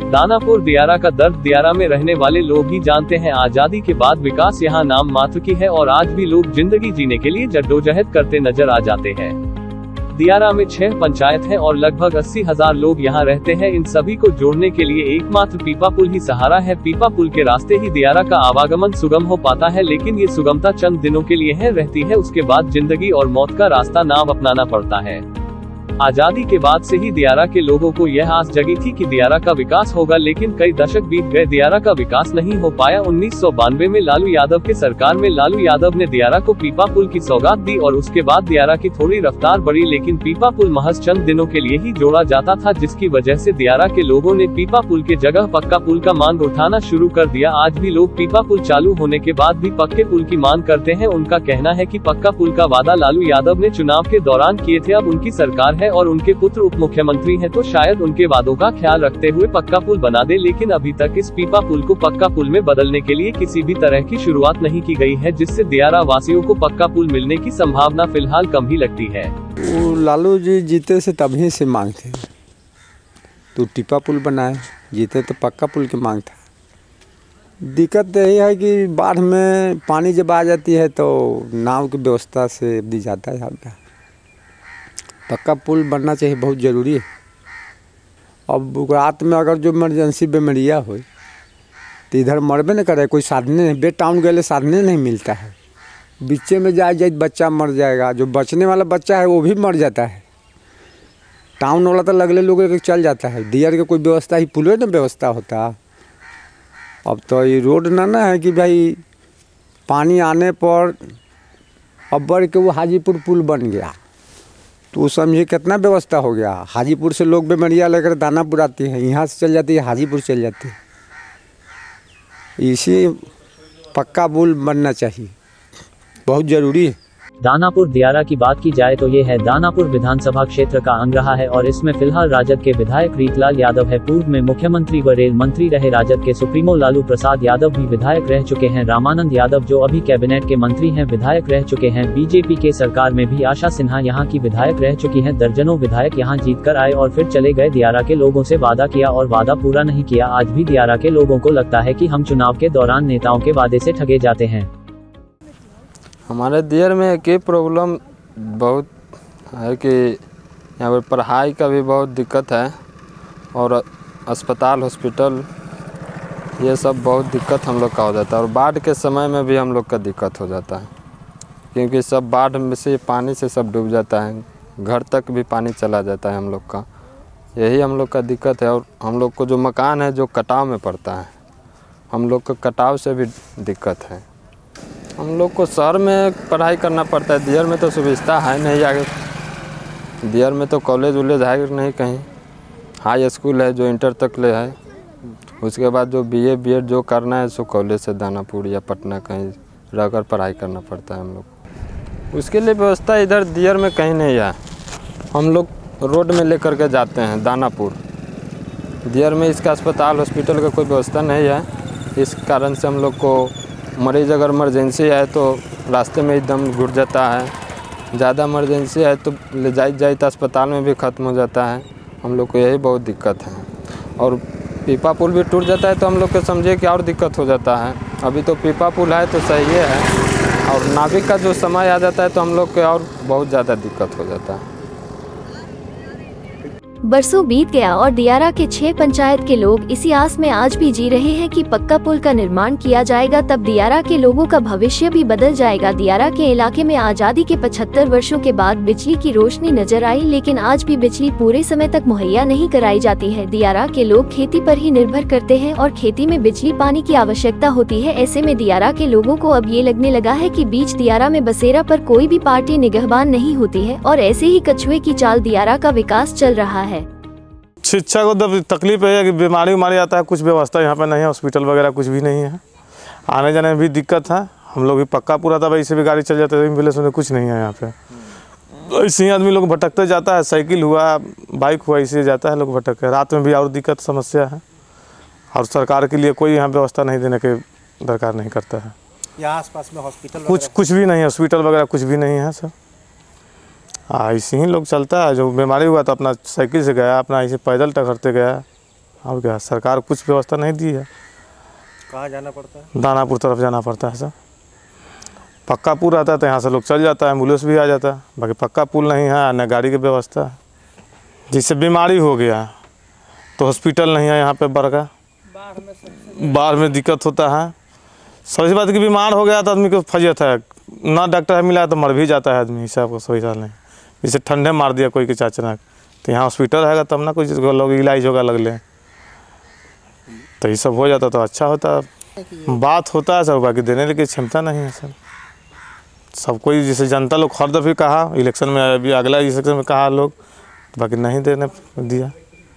दानापुर दियारा का दर्द दियारा में रहने वाले लोग ही जानते हैं। आजादी के बाद विकास यहाँ नाम मात्र की है और आज भी लोग जिंदगी जीने के लिए जद्दोजहद करते नजर आ जाते हैं। दियारा में 6 पंचायत है और लगभग 80,000 लोग यहाँ रहते हैं। इन सभी को जोड़ने के लिए एकमात्र पीपा पुल ही सहारा है। पीपा पुल के रास्ते ही दियारा का आवागमन सुगम हो पाता है, लेकिन ये सुगमता चंद दिनों के लिए है रहती है। उसके बाद जिंदगी और मौत का रास्ता नाव अपनाना पड़ता है। आजादी के बाद से ही दियारा के लोगों को यह आस जगी थी कि दियारा का विकास होगा, लेकिन कई दशक बीत गए, दियारा का विकास नहीं हो पाया। 1992 में लालू यादव के सरकार में लालू यादव ने दियारा को पीपा पुल की सौगात दी और उसके बाद दियारा की थोड़ी रफ्तार बढ़ी, लेकिन पीपा पुल महज चंद दिनों के लिए ही जोड़ा जाता था, जिसकी वजह से दियारा के लोगों ने पीपा पुल के जगह पक्का पुल का मांग उठाना शुरू कर दिया। आज भी लोग पीपा पुल चालू होने के बाद भी पक्के पुल की मांग करते हैं। उनका कहना है कि पक्का पुल का वादा लालू यादव ने चुनाव के दौरान किए थे। अब उनकी सरकार है और उनके पुत्र उप मुख्यमंत्री हैं, तो शायद उनके वादों का ख्याल रखते हुए पक्का पुल बना दे, लेकिन अभी तक इस पीपा पुल को पक्का पुल में बदलने के लिए किसी भी तरह की शुरुआत नहीं की गई है, जिससे दियारा वासियों को पक्का पुल मिलने की संभावना फिलहाल कम ही लगती है। लालू जी जीते से तभी से मांग थे तो पीपा पुल बनाए, जीते तो पक्का पुल की मांग था। दिक्कत यही है कि बाढ़ में पानी जब आ जाती है तो नाव की व्यवस्था से दी जाता है। पक्का पुल बनना चाहिए, बहुत ज़रूरी है। अब रात में अगर जो इमरजेंसी बेमरिया हो तो इधर मरबे न करे, कोई साधने नहीं, बे टाउन गए साधने नहीं मिलता है। बीचे में जाए बच्चा मर जाएगा, जो बचने वाला बच्चा है वो भी मर जाता है। टाउन वाला तो लगले लोगों के चल जाता है। दियर के कोई व्यवस्था ही पुल न व्यवस्था होता। अब तो ये रोड ना है कि भाई पानी आने पर अब बढ़ के वो हाजीपुर पुल बन गया तो समझिए कितना व्यवस्था हो गया। हाजीपुर से लोग बेमरिया लेकर दानापुर आती हैं, यहाँ से चल जाती है हाजीपुर चल जाती है। इसी पक्का पुल बनना चाहिए, बहुत ज़रूरी है। दानापुर दियारा की बात की जाए तो ये है दानापुर विधानसभा क्षेत्र का अंग रहा है और इसमें फिलहाल राजद के विधायक रीतलाल यादव है। पूर्व में मुख्यमंत्री व रेल मंत्री रहे राजद के सुप्रीमो लालू प्रसाद यादव भी विधायक रह चुके हैं। रामानंद यादव जो अभी कैबिनेट के मंत्री हैं विधायक रह चुके हैं। बीजेपी के सरकार में भी आशा सिन्हा यहाँ की विधायक रह चुकी हैं। दर्जनों विधायक यहाँ जीत कर आए और फिर चले गए। दियारा के लोगों से वादा किया और वादा पूरा नहीं किया। आज भी दियारा के लोगों को लगता है कि हम चुनाव के दौरान नेताओं के वादे से ठगे जाते हैं। हमारे दियर में एक प्रॉब्लम बहुत है कि यहाँ पर पढ़ाई का भी बहुत दिक्कत है और अस्पताल हॉस्पिटल ये सब बहुत दिक्कत हम लोग का हो जाता है। और बाढ़ के समय में भी हम लोग का दिक्कत हो जाता है, क्योंकि सब बाढ़ में से पानी से सब डूब जाता है, घर तक भी पानी चला जाता है हम लोग का। यही हम लोग का दिक्कत है। और हम लोग को जो मकान है जो कटाव में पड़ता है, हम लोग को कटाव से भी दिक्कत है। हम लोग को शहर में पढ़ाई करना पड़ता है, दियर में तो सुविधा है नहीं। आगे दियर में तो कॉलेज वॉलेज है नहीं, कहीं हाई स्कूल है जो इंटर तक ले है। उसके बाद जो बीए बीएड जो करना है सो कॉलेज से दानापुर या पटना कहीं रहकर पढ़ाई करना पड़ता है हम लोग। उसके लिए व्यवस्था इधर दियर में कहीं नहीं है। हम लोग रोड में लेकर के जाते हैं दानापुर। दियर में इसका अस्पताल हॉस्पिटल का कोई व्यवस्था नहीं है। इस कारण से हम लोग को मरीज़ अगर इमरजेंसी है तो रास्ते में एकदम घुट जाता है। ज़्यादा इमरजेंसी है तो ले जाए तो अस्पताल में भी ख़त्म हो जाता है। हम लोग को यही बहुत दिक्कत है। और पीपा पुल भी टूट जाता है तो हम लोग को समझिए कि और दिक्कत हो जाता है। अभी तो पीपा पुल है तो सही है, और नाविक का जो समय आ जाता है तो हम लोग को और बहुत ज़्यादा दिक्कत हो जाता है। बरसों बीत गया और दियारा के 6 पंचायत के लोग इसी आस में आज भी जी रहे हैं कि पक्का पुल का निर्माण किया जाएगा, तब दियारा के लोगों का भविष्य भी बदल जाएगा। दियारा के इलाके में आजादी के 75 वर्षों के बाद बिजली की रोशनी नजर आई, लेकिन आज भी बिजली पूरे समय तक मुहैया नहीं कराई जाती है। दियारा के लोग खेती पर ही निर्भर करते हैं और खेती में बिजली पानी की आवश्यकता होती है। ऐसे में दियारा के लोगों को अब ये लगने लगा है कि बीच दियारा में बसेरा पर कोई भी पार्टी निगहबान नहीं होती है और ऐसे ही कछुए की चाल दियारा का विकास चल रहा है। शिक्षा को तकलीफ है कि बीमारी उमारी आता है, कुछ व्यवस्था यहाँ पे नहीं है, हॉस्पिटल वगैरह कुछ भी नहीं है, आने जाने में भी दिक्कत है। हम लोग भी पक्का पूरा था, वैसे भी गाड़ी चल जाते थे, एम्बुलेंस में कुछ नहीं है यहाँ पे। ऐसे ही आदमी लोग भटकते जाता है, साइकिल हुआ बाइक हुआ इसे जाता है लोग भटक के। रात में भी और दिक्कत समस्या है और सरकार के लिए कोई यहाँ व्यवस्था नहीं देने के दरकार नहीं करता है। यहाँ आसपास में हॉस्पिटल कुछ भी नहीं है, हॉस्पिटल वगैरह कुछ भी नहीं है सर। ऐसे ही लोग चलता है, जो बीमारी हुआ तो अपना साइकिल से गया, अपना ऐसे पैदल टकरते गया, और क्या, सरकार कुछ व्यवस्था नहीं दी है। कहाँ जाना पड़ता है? दानापुर तरफ जाना पड़ता है सर। पक्का पुल आता है तो यहाँ से लोग चल जाता है, एम्बुलेंस भी आ जाता है। बाकी पक्का पुल नहीं है, न गाड़ी की व्यवस्था है। जिससे बीमारी हो गया तो हॉस्पिटल नहीं है यहाँ पे बड़का, बाढ़ में दिक्कत होता है। सबसे बात कि बीमार हो गया तो आदमी को फजियत है, ना डॉक्टर मिला तो मर भी जाता है आदमी, हिसाब को सही साल नहीं। जैसे ठंडे मार दिया कोई के अचानक, तो यहाँ हॉस्पिटल है तब ना कुछ लोग इलाज होगा लगले, तो ये सब हो जाता तो अच्छा होता। बात होता है सर, बाकी देने की क्षमता नहीं है सर। सब कोई जैसे जनता लोग हर दफ़े कहा, इलेक्शन में अभी अगला इलेक्शन में कहा लोग, बाकी नहीं देने दिया।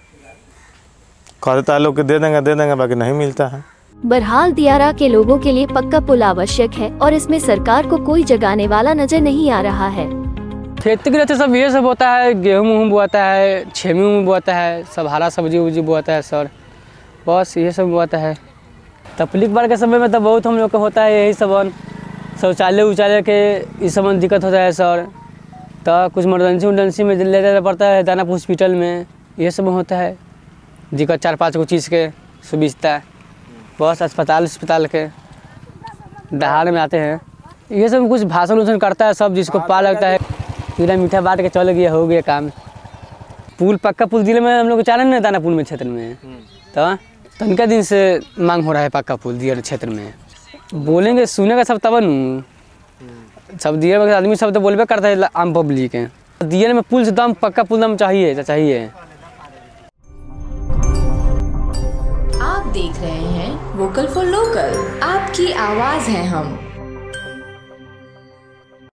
कह देता है लोग कि दे देंगे, बाकी नहीं मिलता है। बहरहाल दियारा के लोगों के लिए पक्का पुल आवश्यक है और इसमें सरकार को कोई जगाने वाला नजर नहीं आ रहा है। खेती के लिए सब ये सब होता है, गेहूँ बोता है, छेमी बोता है, सब हरा सब्जी उब्जी बोता है सर, बस ये सब बोता है। तकलीफ बाढ़ के समय में तो बहुत हम लोग का होता है, यही सब शौचालय उचालय के इस सब दिक्कत होता है सर। तो कुछ इमरजेंसी में ले जाना पड़ता है दानापुर हॉस्पिटल में, ये सब होता है दिक्कत। 4-5 को चीज़ के सुविधा बस अस्पताल के दहाड़ में आते हैं। ये सब कुछ भाषण उसन करता है सब, जिसको पा लगता है कीड़ा मीठा बांट के चल गया, हो गया काम। पुल पक्का पुल जिले में हम लोग चाह रहे हैं दानापुर में क्षेत्र में, तो तनका दिन से मांग हो रहा है पक्का पुल दियर क्षेत्र में। बोलेंगे सुनेगा सब तब न, सब दियर में आदमी सब तो बोलबे करता है आम पब्लिक है। दियर में पुल से दम पक्का पुल दम चाहिए। आप देख रहे हैं वोकल फॉर लोकल, आपकी आवाज़ है हम।